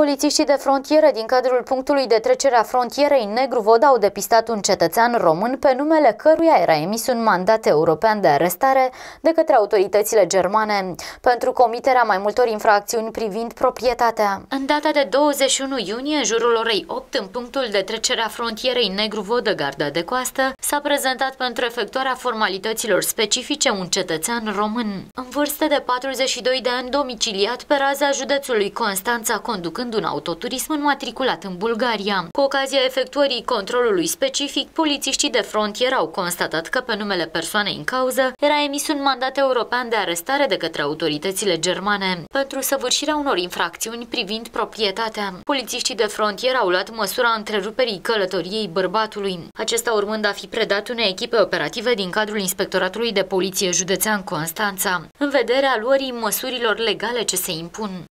Polițiștii de frontieră din cadrul punctului de trecere a frontierei Negru-Vod au depistat un cetățean român pe numele căruia era emis un mandat european de arestare de către autoritățile germane pentru comiterea mai multor infracțiuni privind proprietatea. În data de 21 iunie, în jurul orei 8, în punctul de trecere a frontierei Negru-Vod, garda de coastă, s-a prezentat pentru efectuarea formalităților specifice un cetățean român, în vârstă de 42 de ani, domiciliat pe raza județului Constanța, conducând un autoturism înmatriculat în Bulgaria. Cu ocazia efectuării controlului specific, polițiștii de frontieră au constatat că pe numele persoanei în cauză era emis un mandat european de arestare de către autoritățile germane pentru săvârșirea unor infracțiuni privind proprietatea. Polițiștii de frontieră au luat măsura întreruperii călătoriei bărbatului, acesta urmând a fi predat unei echipe operative din cadrul Inspectoratului de Poliție Județean Constanța, în vederea luării măsurilor legale ce se impun.